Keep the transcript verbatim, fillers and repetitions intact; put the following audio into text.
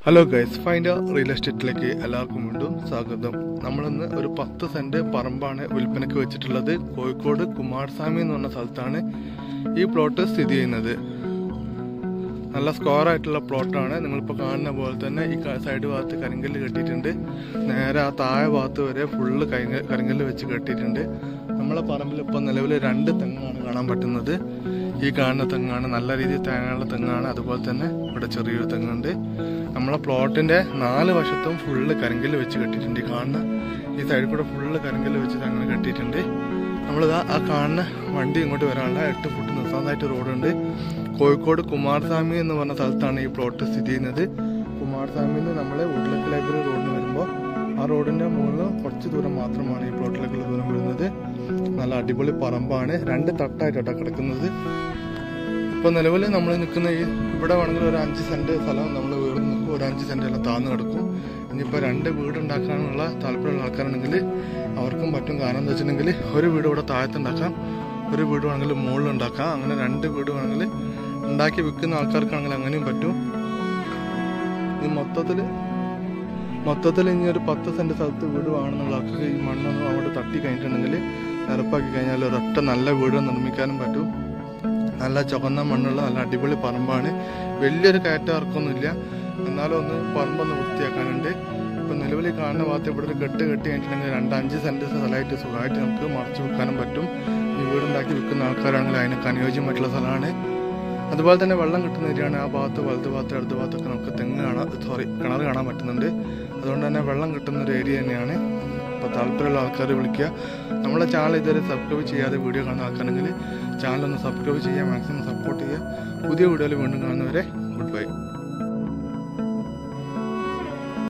Hello guys, find real എസ്റ്റേറ്റിലേക്ക് എല്ലാവർക്കും വീണ്ടും സ്വാഗതം. നമ്മളിന്ന് ഒരു പത്ത് സെന്റ് പറമ്പാണ് വിൽപ്പനയ്ക്ക് വെച്ചിട്ടുള്ളത്. കോഴിക്കോട് കുമാരസ്വാമി എന്ന് പറഞ്ഞ സ്ഥലത്താണ് ഈ പ്ലോട്ട് സ്ഥിതി ചെയ്യുന്നത്. നല്ല സ്ക്വയർ ആയിട്ടുള്ള പ്ലോട്ടാണ്. നിങ്ങളിപ്പോൾ കാണുന്ന പോലെ തന്നെ ഈ സൈഡ് ഭാഗത്ത് കരിങ്കല്ല് കെട്ടിയിട്ടുണ്ട്. നേരെ ആ താഴെ ഭാഗത്ത് വരെ ഫുള്ള് കരിങ്ക കരിങ്കല്ല് വെച്ച് കെട്ടിയിട്ടുണ്ട്. നമ്മളെ പറമ്പിൽ ഇപ്പോൾ നിലവിൽ രണ്ട് തെങ്ങാണ് കാണാൻ പറ്റുന്നത്. ഈ കാണുന്ന തെങ്ങാണ് നല്ല രീതിയിൽ തേങ്ങയുള്ള തെങ്ങാണ്. അതുപോലെ തന്നെ ഇവിടെ ചെറിയൊരു തെങ്ങുണ്ട്. നമ്മളെ പ്ലോട്ടിൻ്റെ നാല് വശത്തും ഫുള്ള് കരിങ്കല്ല് വെച്ച് കെട്ടിയിട്ടുണ്ട്. ഈ കാണുന്ന ഈ സൈഡിൽ കൂടെ ഫുള്ള് കരിങ്കല്ല് വെച്ച് അങ്ങനെ കെട്ടിയിട്ടുണ്ട്. നമ്മളിതാ ആ കാണുന്ന വണ്ടി ഇങ്ങോട്ട് വരാനുള്ള എട്ട് ഫുട്ട് നിർത്താനായിട്ട് റോഡുണ്ട്. കോഴിക്കോട് കുമാരസ്വാമി എന്ന് പറഞ്ഞ സ്ഥലത്താണ് ഈ പ്ലോട്ട് സ്ഥിതി ചെയ്യുന്നത്. കുമാരസ്വാമിയിൽ നിന്ന് നമ്മൾ ഉള്ളിലേക്ക് ലൈബ്രറി റോഡിന് വരുമ്പോൾ ആ റോഡിൻ്റെ മുകളിൽ കുറച്ച് ദൂരം മാത്രമാണ് ഈ പ്ലോട്ടിലേക്കുള്ള ദൂരം വരുന്നത്. നല്ല അടിപൊളി പറമ്പാണ്. രണ്ട് തട്ടായിട്ടാണ് കിടക്കുന്നത്. ഇപ്പോൾ നിലവിൽ നമ്മൾ നിൽക്കുന്ന ഈ ഇവിടെ വേണമെങ്കിൽ ഒരു അഞ്ച് സെൻറ്റ് സ്ഥലം നമ്മൾ വീട് നിൽക്കും, ഒരു അഞ്ച് സെൻറ്റ് എല്ലാം താഴ്ന്നു കിടക്കും. ഇനിയിപ്പോൾ രണ്ട് വീട് ഉണ്ടാക്കാനുള്ള താല്പര്യമുള്ള ആൾക്കാരുണ്ടെങ്കിൽ അവർക്കും പറ്റും. കാരണം എന്താ വെച്ചിട്ടുണ്ടെങ്കിൽ ഒരു വീട് ഇവിടെ താഴത്തുണ്ടാക്കാം, ഒരു വീട് വേണമെങ്കിൽ മുകളിൽ ഉണ്ടാക്കാം. അങ്ങനെ രണ്ട് വീട് വേണമെങ്കിൽ ഉണ്ടാക്കി വിൽക്കുന്ന ആൾക്കാർക്കാണെങ്കിൽ അങ്ങനെയും പറ്റും. ഈ മൊത്തത്തിൽ മൊത്തത്തിൽ ഇനി ഒരു പത്ത് സെൻറ്റ് സ്ഥലത്ത് വീട് വേണമെന്നുള്ള ആൾക്ക് ഈ മണ്ണൊന്നും അവിടെ തട്ടി കഴിഞ്ഞിട്ടുണ്ടെങ്കിൽ നിരപ്പാക്കി കഴിഞ്ഞാൽ ഒരൊറ്റ നല്ല വീട് നിർമ്മിക്കാനും പറ്റും. നല്ല ചുവന്ന മണ്ണുള്ള നല്ല അടിപൊളി പറമ്പാണ്. വലിയൊരു കയറ്റ ഇറക്കൊന്നുമില്ല, എന്നാലും ഒന്ന് പറമ്പൊന്ന് വൃത്തിയാക്കാനുണ്ട്. ഇപ്പം നിലവിൽ കാണുന്ന ഭാഗത്ത് ഇവിടെ ഒരു കെട്ട് കെട്ടി കഴിഞ്ഞിട്ടുണ്ടെങ്കിൽ രണ്ട് അഞ്ച് സെൻറ്റ് സ്ഥലമായിട്ട് സുഖമായിട്ട് നമുക്ക് മറച്ചു വെക്കാനും പറ്റും. ഈ വീടുണ്ടാക്കി വിൽക്കുന്ന ആൾക്കാരാണെങ്കിൽ അതിനൊക്കെ അനുയോജ്യമായിട്ടുള്ള സ്ഥലമാണ്. അതുപോലെ തന്നെ വെള്ളം കിട്ടുന്ന ഏരിയയാണ്. ആ ഭാഗത്ത് വലത് ഭാഗത്ത് ഇടത് ഭാഗത്തൊക്കെ നമുക്ക് തെങ്ങ് കാണാൻ സോറി കിണർ കാണാൻ പറ്റുന്നുണ്ട്. അതുകൊണ്ട് തന്നെ വെള്ളം കിട്ടുന്ന ഒരു ഏരിയ തന്നെയാണ്. അപ്പോൾ താല്പര്യമുള്ള ആൾക്കാർ വിളിക്കുക. നമ്മളെ ചാനൽ ഇതുവരെ സബ്സ്ക്രൈബ് ചെയ്യാതെ വീഡിയോ കാണുന്ന ആൾക്കാണെങ്കിൽ ചാനലൊന്ന് സബ്സ്ക്രൈബ് ചെയ്യുക, മാക്സിമം സപ്പോർട്ട് ചെയ്യുക. പുതിയ വീഡിയോയിൽ വീണ്ടും കാണുന്നവരെ ഗുഡ് ബൈ.